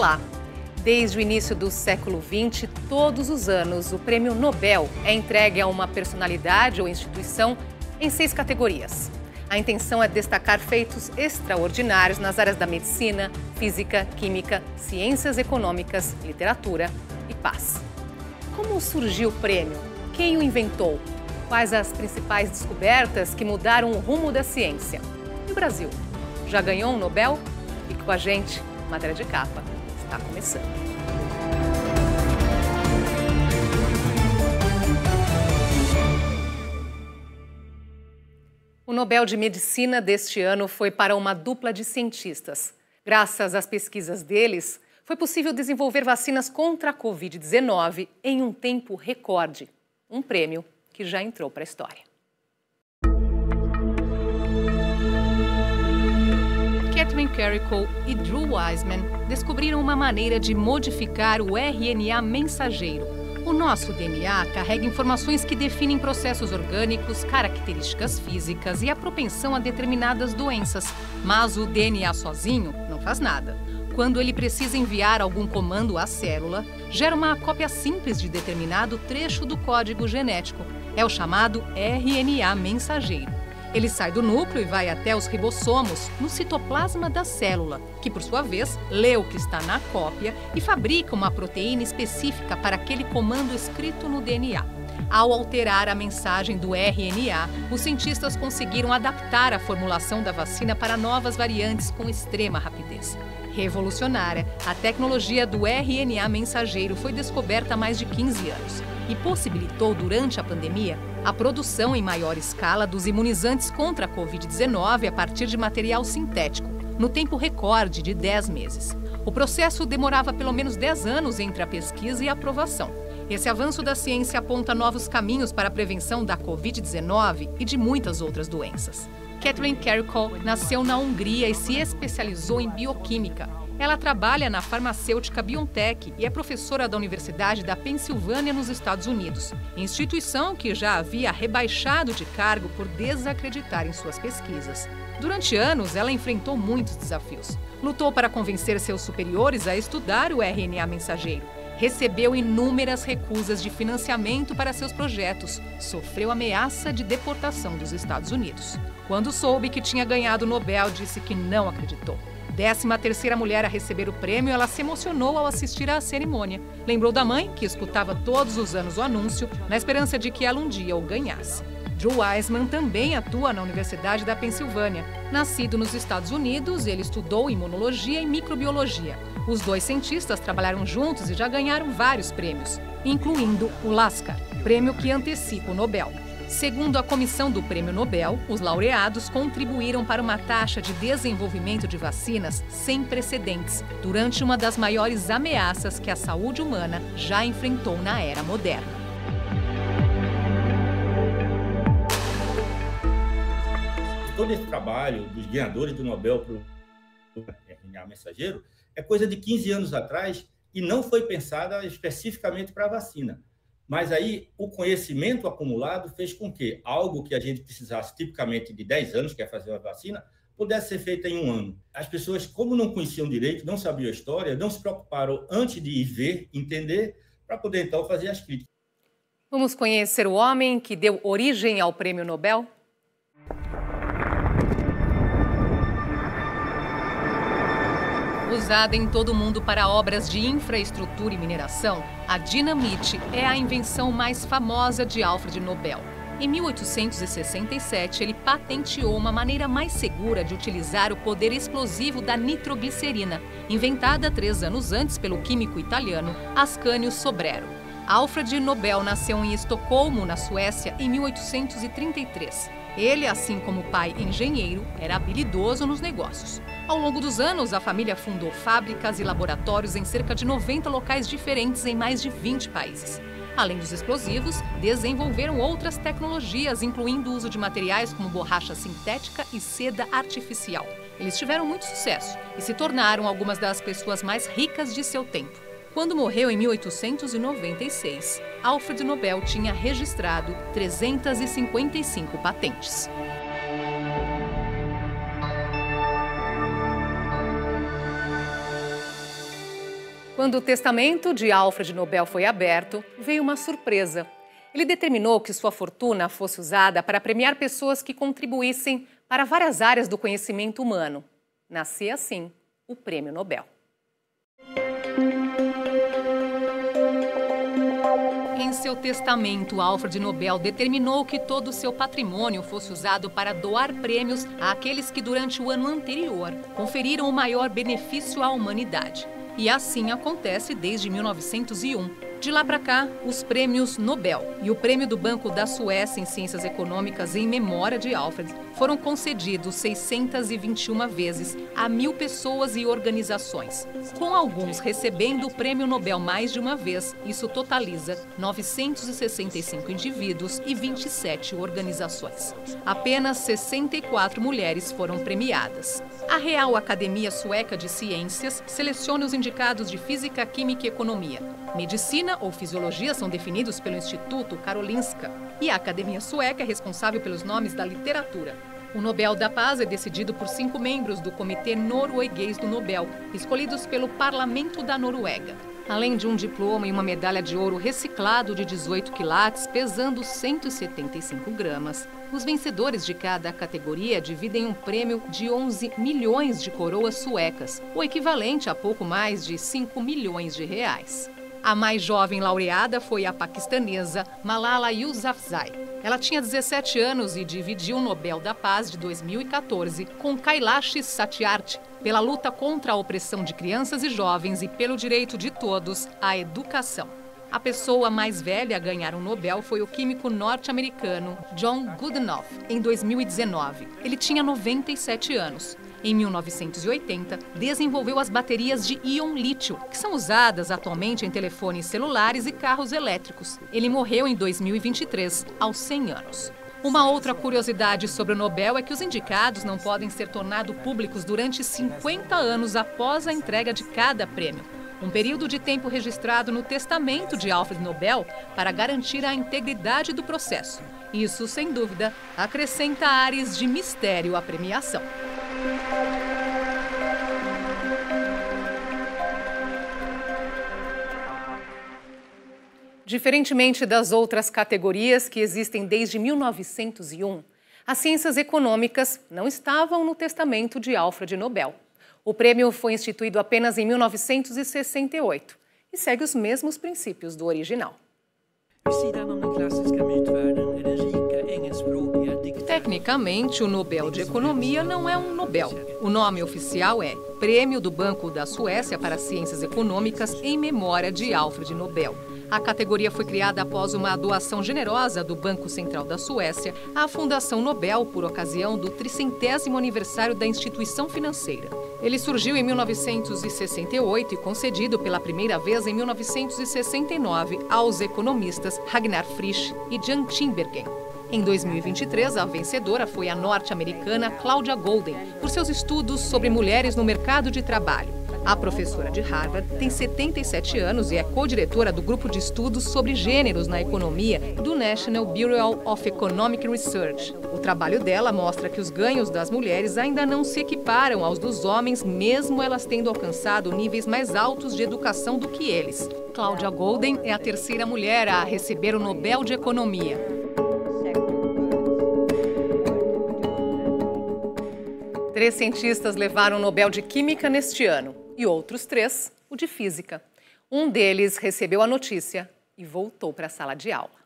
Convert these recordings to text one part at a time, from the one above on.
Olá! Desde o início do século XX, todos os anos, o Prêmio Nobel é entregue a uma personalidade ou instituição em 6 categorias. A intenção é destacar feitos extraordinários nas áreas da medicina, física, química, ciências econômicas, literatura e paz. Como surgiu o prêmio? Quem o inventou? Quais as principais descobertas que mudaram o rumo da ciência? E o Brasil? Já ganhou um Nobel? Fique com a gente, Matéria de Capa está começando. O Nobel de Medicina deste ano foi para uma dupla de cientistas. Graças às pesquisas deles, foi possível desenvolver vacinas contra a Covid-19 em um tempo recorde. Um prêmio que já entrou para a história. Catherine Carrico e Drew Weissman descobriram uma maneira de modificar o RNA mensageiro. O nosso DNA carrega informações que definem processos orgânicos, características físicas e a propensão a determinadas doenças. Mas o DNA sozinho não faz nada. Quando ele precisa enviar algum comando à célula, gera uma cópia simples de determinado trecho do código genético. É o chamado RNA mensageiro. Ele sai do núcleo e vai até os ribossomos, no citoplasma da célula, que, por sua vez, lê o que está na cópia e fabrica uma proteína específica para aquele comando escrito no DNA. Ao alterar a mensagem do RNA, os cientistas conseguiram adaptar a formulação da vacina para novas variantes com extrema rapidez. Revolucionária, a tecnologia do RNA mensageiro foi descoberta há mais de 15 anos e possibilitou, durante a pandemia, a produção em maior escala dos imunizantes contra a Covid-19 a partir de material sintético, no tempo recorde de 10 meses. O processo demorava pelo menos 10 anos entre a pesquisa e a aprovação. Esse avanço da ciência aponta novos caminhos para a prevenção da Covid-19 e de muitas outras doenças. Catherine Carrico nasceu na Hungria e se especializou em bioquímica. Ela trabalha na farmacêutica BioNTech e é professora da Universidade da Pensilvânia, nos Estados Unidos, instituição que já havia rebaixado de cargo por desacreditar em suas pesquisas. Durante anos, ela enfrentou muitos desafios. Lutou para convencer seus superiores a estudar o RNA mensageiro. Recebeu inúmeras recusas de financiamento para seus projetos. Sofreu ameaça de deportação dos Estados Unidos. Quando soube que tinha ganhado o Nobel, disse que não acreditou. 13ª mulher a receber o prêmio, ela se emocionou ao assistir à cerimônia. Lembrou da mãe, que escutava todos os anos o anúncio, na esperança de que ela um dia o ganhasse. Drew Weissman também atua na Universidade da Pensilvânia. Nascido nos Estados Unidos, ele estudou imunologia e microbiologia. Os dois cientistas trabalharam juntos e já ganharam vários prêmios, incluindo o Lasker, prêmio que antecipa o Nobel. Segundo a comissão do Prêmio Nobel, os laureados contribuíram para uma taxa de desenvolvimento de vacinas sem precedentes, durante uma das maiores ameaças que a saúde humana já enfrentou na era moderna. Todo esse trabalho dos ganhadores do Nobel para o RNA mensageiro é coisa de 15 anos atrás e não foi pensada especificamente para a vacina. Mas aí o conhecimento acumulado fez com que algo que a gente precisasse tipicamente de 10 anos, que é fazer uma vacina, pudesse ser feita em 1 ano. As pessoas, como não conheciam direito, não sabiam a história, não se preocuparam antes de ir ver, entender, para poder então fazer as críticas. Vamos conhecer o homem que deu origem ao Prêmio Nobel? Usada em todo o mundo para obras de infraestrutura e mineração, a dinamite é a invenção mais famosa de Alfred Nobel. Em 1867, ele patenteou uma maneira mais segura de utilizar o poder explosivo da nitroglicerina, inventada 3 anos antes pelo químico italiano Ascanio Sobrero. Alfred Nobel nasceu em Estocolmo, na Suécia, em 1833. Ele, assim como o pai engenheiro, era habilidoso nos negócios. Ao longo dos anos, a família fundou fábricas e laboratórios em cerca de 90 locais diferentes em mais de 20 países. Além dos explosivos, desenvolveram outras tecnologias, incluindo o uso de materiais como borracha sintética e seda artificial. Eles tiveram muito sucesso e se tornaram algumas das pessoas mais ricas de seu tempo. Quando morreu em 1896, Alfred Nobel tinha registrado 355 patentes. Quando o testamento de Alfred Nobel foi aberto, veio uma surpresa. Ele determinou que sua fortuna fosse usada para premiar pessoas que contribuíssem para várias áreas do conhecimento humano. Nascia assim o Prêmio Nobel. Em seu testamento, Alfred Nobel determinou que todo o seu patrimônio fosse usado para doar prêmios àqueles que, durante o ano anterior, conferiram o maior benefício à humanidade. E assim acontece desde 1901. De lá para cá, os prêmios Nobel e o prêmio do Banco da Suécia em Ciências Econômicas em memória de Alfred foram concedidos 621 vezes a 1.000 pessoas e organizações. Com alguns recebendo o prêmio Nobel mais de uma vez, isso totaliza 965 indivíduos e 27 organizações. Apenas 64 mulheres foram premiadas. A Real Academia Sueca de Ciências seleciona os indicados de Física, Química e Economia. Medicina ou Fisiologia são definidos pelo Instituto Karolinska. E a Academia Sueca é responsável pelos nomes da literatura. O Nobel da Paz é decidido por 5 membros do Comitê Norueguês do Nobel, escolhidos pelo Parlamento da Noruega. Além de um diploma e uma medalha de ouro reciclado de 18 quilates, pesando 175 gramas, os vencedores de cada categoria dividem um prêmio de 11 milhões de coroas suecas, o equivalente a pouco mais de 5 milhões de reais. A mais jovem laureada foi a paquistanesa Malala Yousafzai. Ela tinha 17 anos e dividiu o Nobel da Paz de 2014 com Kailash Satyarthi, pela luta contra a opressão de crianças e jovens e pelo direito de todos à educação. A pessoa mais velha a ganhar um Nobel foi o químico norte-americano John Goodenough, em 2019. Ele tinha 97 anos. Em 1980, desenvolveu as baterias de íon lítio, que são usadas atualmente em telefones celulares e carros elétricos. Ele morreu em 2023, aos 100 anos. Uma outra curiosidade sobre o Nobel é que os indicados não podem ser tornados públicos durante 50 anos após a entrega de cada prêmio. Um período de tempo registrado no testamento de Alfred Nobel para garantir a integridade do processo. Isso, sem dúvida, acrescenta ares de mistério à premiação. Diferentemente das outras categorias que existem desde 1901, as ciências econômicas não estavam no testamento de Alfred Nobel. O prêmio foi instituído apenas em 1968 e segue os mesmos princípios do original. Tecnicamente, o Nobel de Economia não é um Nobel. O nome oficial é Prêmio do Banco da Suécia para Ciências Econômicas em memória de Alfred Nobel. A categoria foi criada após uma doação generosa do Banco Central da Suécia à Fundação Nobel por ocasião do 300º aniversário da instituição financeira. Ele surgiu em 1968 e concedido pela primeira vez em 1969 aos economistas Ragnar Frisch e Jan Tinbergen. Em 2023, a vencedora foi a norte-americana Claudia Goldin, por seus estudos sobre mulheres no mercado de trabalho. A professora de Harvard tem 77 anos e é co-diretora do grupo de estudos sobre gêneros na economia do National Bureau of Economic Research. O trabalho dela mostra que os ganhos das mulheres ainda não se equiparam aos dos homens, mesmo elas tendo alcançado níveis mais altos de educação do que eles. Claudia Goldin é a terceira mulher a receber o Nobel de Economia. Três cientistas levaram o Nobel de Química neste ano e outros 3 o de Física. Um deles recebeu a notícia e voltou para a sala de aula.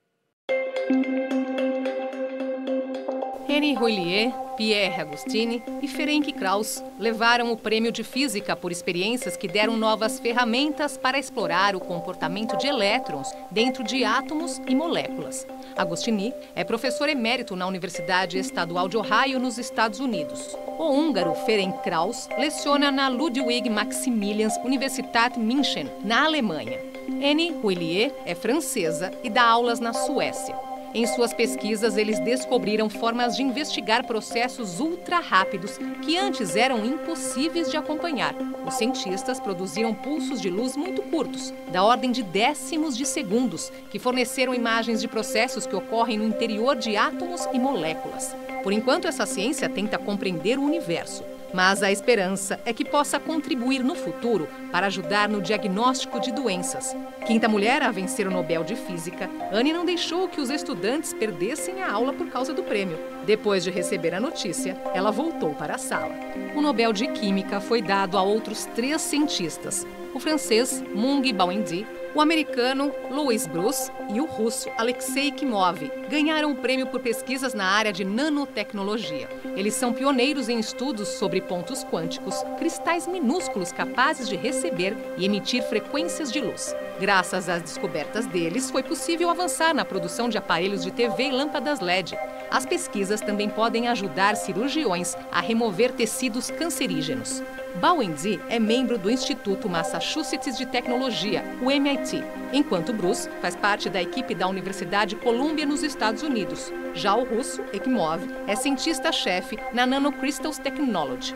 Henri Houllier, Pierre Agostini e Ferenc Krauss levaram o prêmio de Física por experiências que deram novas ferramentas para explorar o comportamento de elétrons dentro de átomos e moléculas. Agostini é professor emérito na Universidade Estadual de Ohio, nos Estados Unidos. O húngaro Ferenc Krauss leciona na Ludwig Maximilians Universität München, na Alemanha. Henri Houllier é francesa e dá aulas na Suécia. Em suas pesquisas, eles descobriram formas de investigar processos ultra-rápidos que antes eram impossíveis de acompanhar. Os cientistas produziram pulsos de luz muito curtos, da ordem de décimos de segundos, que forneceram imagens de processos que ocorrem no interior de átomos e moléculas. Por enquanto, essa ciência tenta compreender o universo, Mas a esperança é que possa contribuir no futuro para ajudar no diagnóstico de doenças. Quinta mulher a vencer o Nobel de Física, Anne não deixou que os estudantes perdessem a aula por causa do prêmio. Depois de receber a notícia, ela voltou para a sala. O Nobel de Química foi dado a outros 3 cientistas: o francês Mung Bawendi, o americano Louis Bruce e o russo Alexei Kimov. Ganharam o prêmio por pesquisas na área de nanotecnologia. Eles são pioneiros em estudos sobre pontos quânticos, cristais minúsculos capazes de receber e emitir frequências de luz. Graças às descobertas deles, foi possível avançar na produção de aparelhos de TV e lâmpadas LED. As pesquisas também podem ajudar cirurgiões a remover tecidos cancerígenos. Bawendi é membro do Instituto Massachusetts de Tecnologia, o MIT, enquanto Bruce faz parte da equipe da Universidade Columbia nos Estados Unidos. Já o russo, Ekimov, é cientista-chefe na Nanocrystals Technology.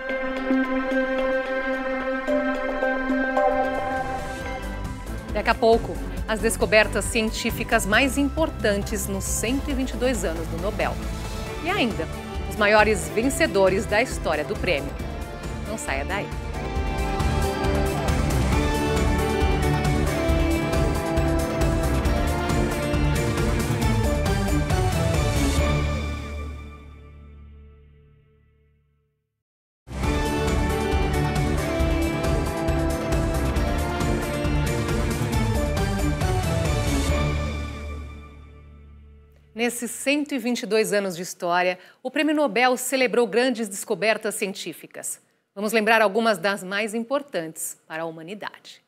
Daqui a pouco, as descobertas científicas mais importantes nos 122 anos do Nobel. E ainda, os maiores vencedores da história do prêmio. Não saia daí. Nesses 122 anos de história, o Prêmio Nobel celebrou grandes descobertas científicas. Vamos lembrar algumas das mais importantes para a humanidade.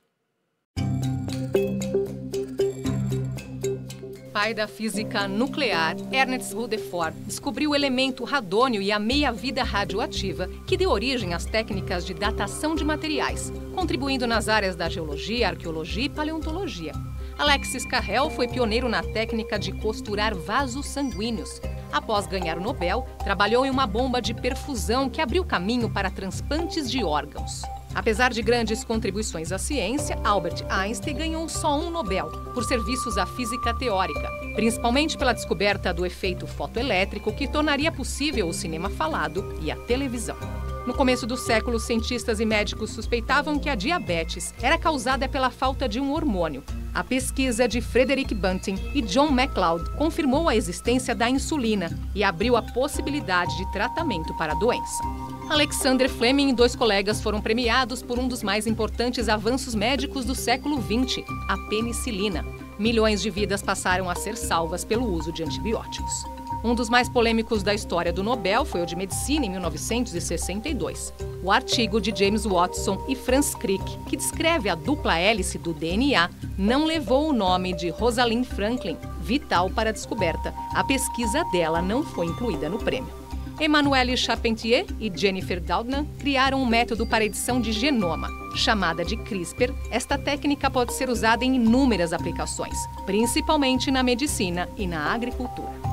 Pai da física nuclear, Ernest Rutherford descobriu o elemento radônio e a meia-vida radioativa, que deu origem às técnicas de datação de materiais, contribuindo nas áreas da geologia, arqueologia e paleontologia. Alexis Carrel foi pioneiro na técnica de costurar vasos sanguíneos. Após ganhar o Nobel, trabalhou em uma bomba de perfusão que abriu caminho para transplantes de órgãos. Apesar de grandes contribuições à ciência, Albert Einstein ganhou só um Nobel, por serviços à física teórica, principalmente pela descoberta do efeito fotoelétrico que tornaria possível o cinema falado e a televisão. No começo do século, cientistas e médicos suspeitavam que a diabetes era causada pela falta de um hormônio. A pesquisa de Frederick Banting e John MacLeod confirmou a existência da insulina e abriu a possibilidade de tratamento para a doença. Alexander Fleming e 2 colegas foram premiados por um dos mais importantes avanços médicos do século XX, a penicilina. Milhões de vidas passaram a ser salvas pelo uso de antibióticos. Um dos mais polêmicos da história do Nobel foi o de Medicina, em 1962. O artigo de James Watson e Franz Crick, que descreve a dupla hélice do DNA, não levou o nome de Rosalind Franklin, vital para a descoberta. A pesquisa dela não foi incluída no prêmio. Emmanuelle Charpentier e Jennifer Doudna criaram um método para edição de genoma. Chamada de CRISPR, esta técnica pode ser usada em inúmeras aplicações, principalmente na medicina e na agricultura.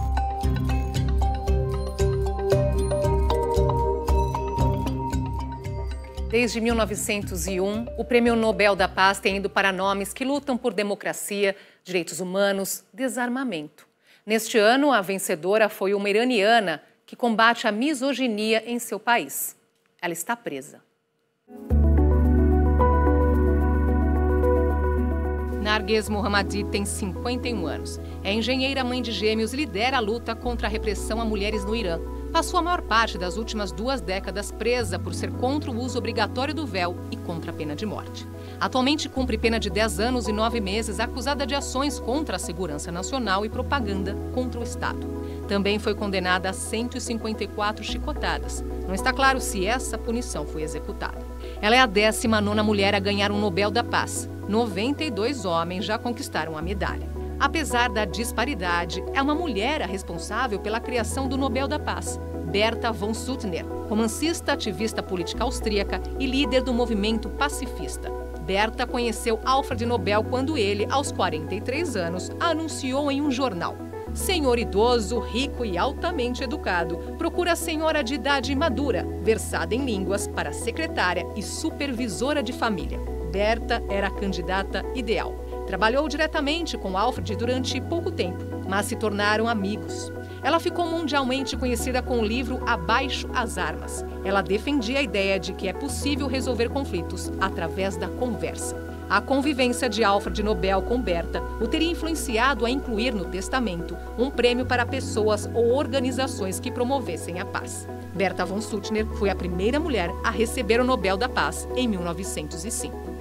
Desde 1901, o Prêmio Nobel da Paz tem ido para nomes que lutam por democracia, direitos humanos, desarmamento. Neste ano, a vencedora foi uma iraniana que combate a misoginia em seu país. Ela está presa. Narges Mohammadi tem 51 anos. É engenheira, mãe de gêmeos e lidera a luta contra a repressão a mulheres no Irã. Passou a maior parte das últimas 2 décadas presa por ser contra o uso obrigatório do véu e contra a pena de morte. Atualmente cumpre pena de 10 anos e 9 meses acusada de ações contra a segurança nacional e propaganda contra o Estado. Também foi condenada a 154 chicotadas. Não está claro se essa punição foi executada. Ela é a 19ª mulher a ganhar um Nobel da Paz. 92 homens já conquistaram a medalha. Apesar da disparidade, é uma mulher a responsável pela criação do Nobel da Paz, Berta von Suttner, romancista, ativista política austríaca e líder do movimento pacifista. Berta conheceu Alfred Nobel quando ele, aos 43 anos, anunciou em um jornal: senhor idoso, rico e altamente educado, procura senhora de idade madura, versada em línguas, para secretária e supervisora de família. Berta era a candidata ideal. Trabalhou diretamente com Alfred durante pouco tempo, mas se tornaram amigos. Ela ficou mundialmente conhecida com o livro Abaixo as Armas. Ela defendia a ideia de que é possível resolver conflitos através da conversa. A convivência de Alfred Nobel com Berta o teria influenciado a incluir no testamento um prêmio para pessoas ou organizações que promovessem a paz. Berta von Suttner foi a primeira mulher a receber o Nobel da Paz em 1905.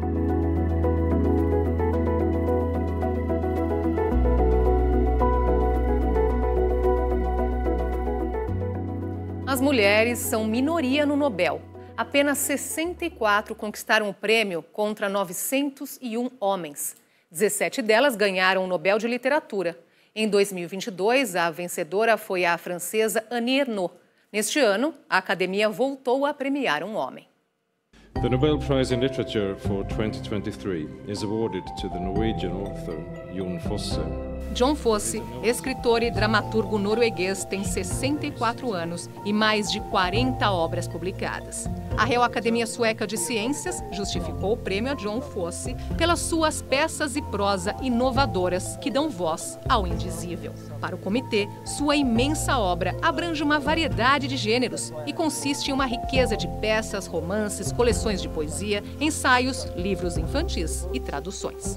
As mulheres são minoria no Nobel. Apenas 64 conquistaram o prêmio contra 901 homens. 17 delas ganharam o Nobel de Literatura. Em 2022, a vencedora foi a francesa Annie Ernaux. Neste ano, a Academia voltou a premiar um homem. The Nobel Prize in Literature for 2023 is awarded to the Norwegian author Jon Fosse. Jon Fosse, escritor e dramaturgo norueguês, tem 64 anos e mais de 40 obras publicadas. A Real Academia Sueca de Ciências justificou o prêmio a Jon Fosse pelas suas peças e prosa inovadoras que dão voz ao indizível. Para o comitê, sua imensa obra abrange uma variedade de gêneros e consiste em uma riqueza de peças, romances, coleções de poesia, ensaios, livros infantis e traduções.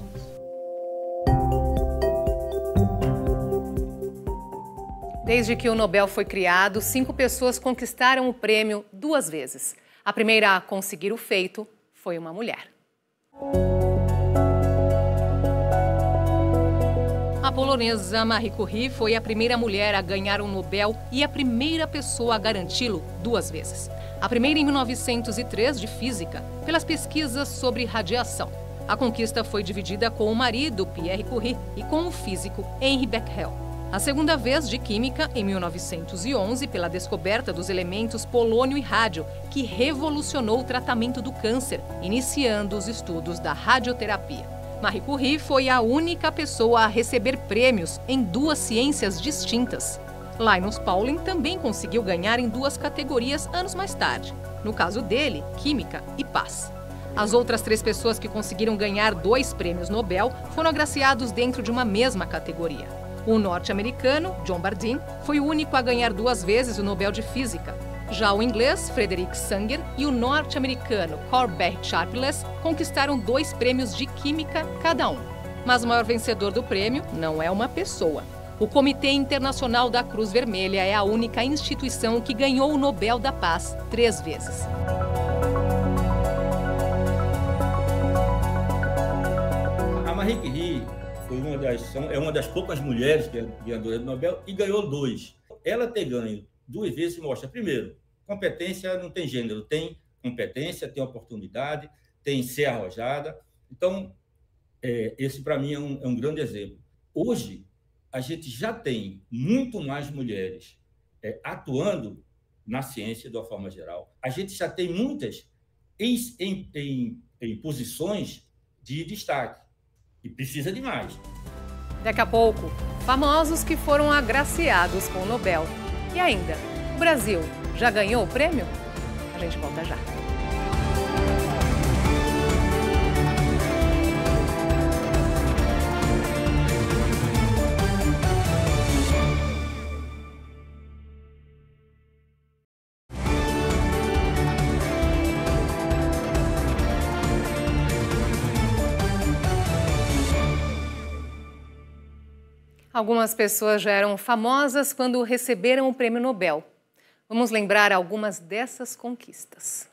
Desde que o Nobel foi criado, 5 pessoas conquistaram o prêmio 2 vezes. A primeira a conseguir o feito foi uma mulher. A polonesa Marie Curie foi a primeira mulher a ganhar um Nobel e a primeira pessoa a garanti-lo 2 vezes. A primeira em 1903, de Física, pelas pesquisas sobre radiação. A conquista foi dividida com o marido, Pierre Curie, e com o físico Henri Becquerel. A segunda vez, de Química, em 1911, pela descoberta dos elementos polônio e rádio, que revolucionou o tratamento do câncer, iniciando os estudos da radioterapia. Marie Curie foi a única pessoa a receber prêmios em 2 ciências distintas. Linus Pauling também conseguiu ganhar em 2 categorias anos mais tarde. No caso dele, Química e Paz. As outras 3 pessoas que conseguiram ganhar 2 prêmios Nobel foram agraciados dentro de uma mesma categoria. O norte-americano, John Bardeen, foi o único a ganhar 2 vezes o Nobel de Física. Já o inglês, Frederick Sanger, e o norte-americano, Corbett Sharpless, conquistaram 2 prêmios de Química cada um. Mas o maior vencedor do prêmio não é uma pessoa. O Comitê Internacional da Cruz Vermelha é a única instituição que ganhou o Nobel da Paz 3 vezes. A Marie Curie foi uma das poucas mulheres que é ganhadora do Nobel e ganhou 2. Ela ter ganho 2 vezes mostra, primeiro, competência não tem gênero, tem competência, tem oportunidade, tem ser arrojada. Então, esse para mim é um grande exemplo. Hoje, a gente já tem muito mais mulheres atuando na ciência de uma forma geral. A gente já tem muitas em posições de destaque. E precisa de mais. Daqui a pouco, famosos que foram agraciados com o Nobel. E ainda, o Brasil já ganhou o prêmio? A gente volta já. Algumas pessoas já eram famosas quando receberam o prêmio Nobel. Vamos lembrar algumas dessas conquistas.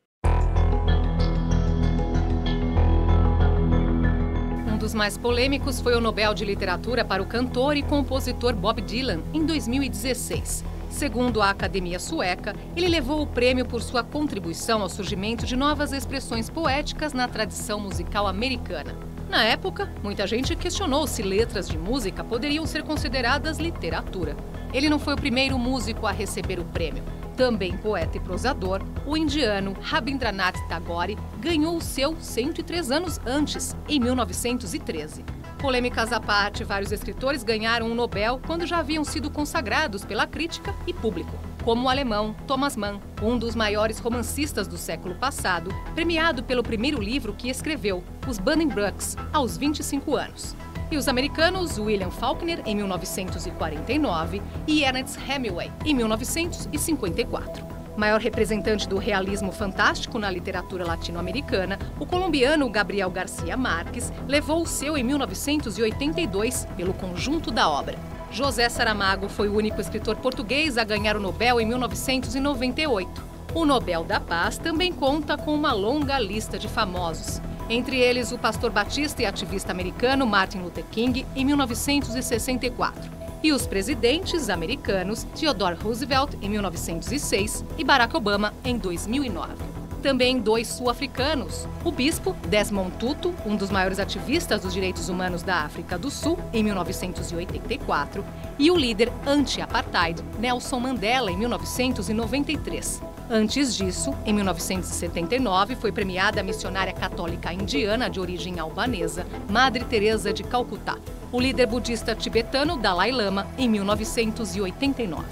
Um dos mais polêmicos foi o Nobel de Literatura para o cantor e compositor Bob Dylan, em 2016. Segundo a Academia Sueca, ele levou o prêmio por sua contribuição ao surgimento de novas expressões poéticas na tradição musical americana. Na época, muita gente questionou se letras de música poderiam ser consideradas literatura. Ele não foi o primeiro músico a receber o prêmio. Também poeta e prosador, o indiano Rabindranath Tagore ganhou o seu 103 anos antes, em 1913. Polêmicas à parte, vários escritores ganharam o Nobel quando já haviam sido consagrados pela crítica e público. como o alemão Thomas Mann, um dos maiores romancistas do século passado, premiado pelo primeiro livro que escreveu, Os Buddenbrooks, aos 25 anos. E os americanos William Faulkner, em 1949, e Ernest Hemingway, em 1954. Maior representante do realismo fantástico na literatura latino-americana, o colombiano Gabriel García Márquez levou o seu em 1982 pelo conjunto da obra. José Saramago foi o único escritor português a ganhar o Nobel em 1998. O Nobel da Paz também conta com uma longa lista de famosos. Entre eles, o pastor batista e ativista americano Martin Luther King, em 1964. E os presidentes americanos Theodore Roosevelt, em 1906, e Barack Obama, em 2009. Também 2 sul-africanos, o bispo Desmond Tutu, um dos maiores ativistas dos direitos humanos da África do Sul, em 1984, e o líder anti-apartheid Nelson Mandela, em 1993. Antes disso, em 1979, foi premiada a missionária católica indiana de origem albanesa, Madre Teresa de Calcutá. O líder budista tibetano Dalai Lama, em 1989.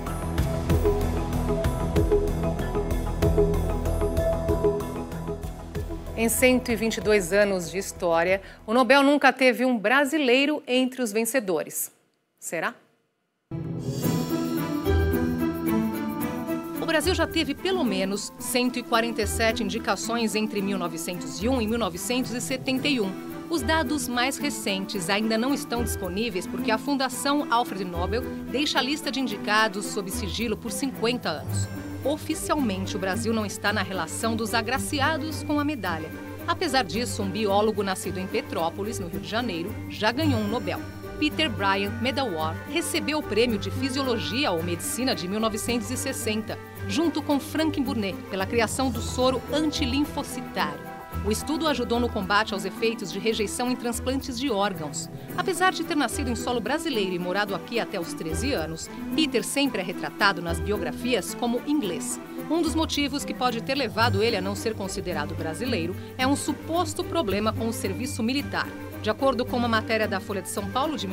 Em 122 anos de história, o Nobel nunca teve um brasileiro entre os vencedores. Será? O Brasil já teve pelo menos 147 indicações entre 1901 e 1971. Os dados mais recentes ainda não estão disponíveis porque a Fundação Alfred Nobel deixa a lista de indicados sob sigilo por 50 anos. Oficialmente, o Brasil não está na relação dos agraciados com a medalha. Apesar disso, um biólogo nascido em Petrópolis, no Rio de Janeiro, já ganhou um Nobel. Peter Bryant Medawar recebeu o prêmio de Fisiologia ou Medicina de 1960, junto com Franklin Burnet, pela criação do soro antilinfocitário. O estudo ajudou no combate aos efeitos de rejeição em transplantes de órgãos. Apesar de ter nascido em solo brasileiro e morado aqui até os 13 anos, Peter sempre é retratado nas biografias como inglês. Um dos motivos que pode ter levado ele a não ser considerado brasileiro é um suposto problema com o serviço militar. De acordo com uma matéria da Folha de São Paulo de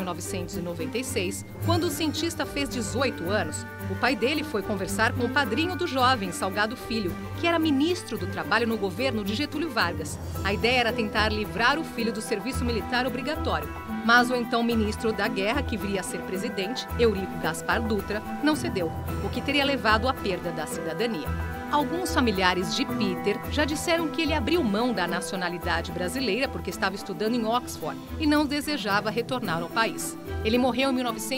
1996, quando o cientista fez 18 anos, o pai dele foi conversar com o padrinho do jovem, Salgado Filho, que era ministro do Trabalho no governo de Getúlio Vargas. A ideia era tentar livrar o filho do serviço militar obrigatório. Mas o então ministro da Guerra, que viria a ser presidente, Eurico Gaspar Dutra, não cedeu, o que teria levado à perda da cidadania. Alguns familiares de Peter já disseram que ele abriu mão da nacionalidade brasileira porque estava estudando em Oxford e não desejava retornar ao país. Ele morreu em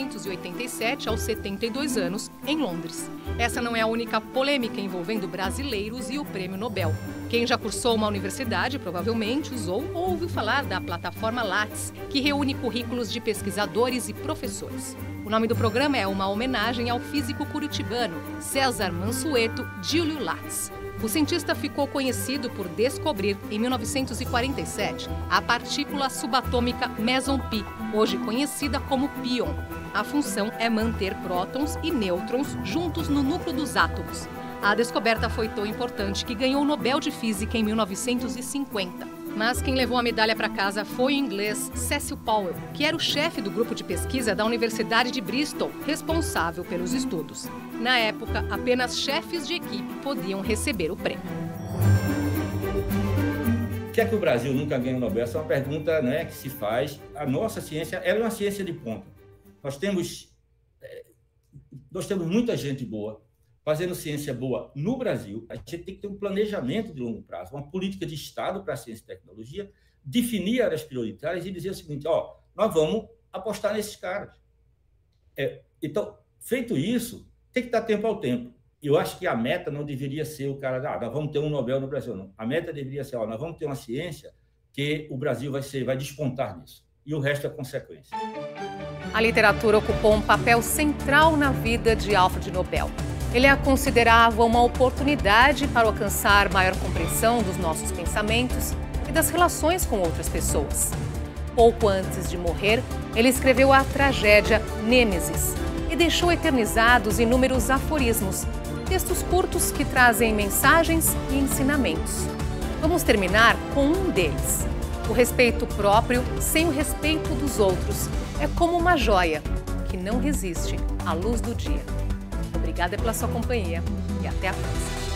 1987, aos 72 anos, em Londres. Essa não é a única polêmica envolvendo brasileiros e o Prêmio Nobel. Quem já cursou uma universidade provavelmente usou ou ouviu falar da plataforma Lattes, que reúne currículos de pesquisadores e professores. O nome do programa é uma homenagem ao físico curitibano César Mansueto Giulio Lattes. O cientista ficou conhecido por descobrir, em 1947, a partícula subatômica Meson Pi, hoje conhecida como pion. A função é manter prótons e nêutrons juntos no núcleo dos átomos. A descoberta foi tão importante que ganhou o Nobel de Física em 1950. Mas quem levou a medalha para casa foi o inglês Cecil Powell, que era o chefe do grupo de pesquisa da Universidade de Bristol, responsável pelos estudos. Na época, apenas chefes de equipe podiam receber o prêmio. Por que é que o Brasil nunca ganhou o Nobel? Essa é uma pergunta, né, que se faz. A nossa ciência ela é uma ciência de ponta. Nós temos muita gente boa fazendo ciência boa no Brasil. A gente tem que ter um planejamento de longo prazo, uma política de Estado para a ciência e tecnologia, definir áreas prioritárias e dizer o seguinte, nós vamos apostar nesses caras. Então, feito isso, tem que dar tempo ao tempo. Eu acho que a meta não deveria ser o cara, nós vamos ter um Nobel no Brasil, não. A meta deveria ser, nós vamos ter uma ciência que o Brasil vai despontar nisso. E o resto é consequência. A literatura ocupou um papel central na vida de Alfred Nobel. Ele a considerava uma oportunidade para alcançar maior compreensão dos nossos pensamentos e das relações com outras pessoas. Pouco antes de morrer, ele escreveu a tragédia Nêmesis e deixou eternizados inúmeros aforismos, textos curtos que trazem mensagens e ensinamentos. Vamos terminar com um deles. O respeito próprio sem o respeito dos outros é como uma joia que não resiste à luz do dia. Obrigada pela sua companhia e até a próxima.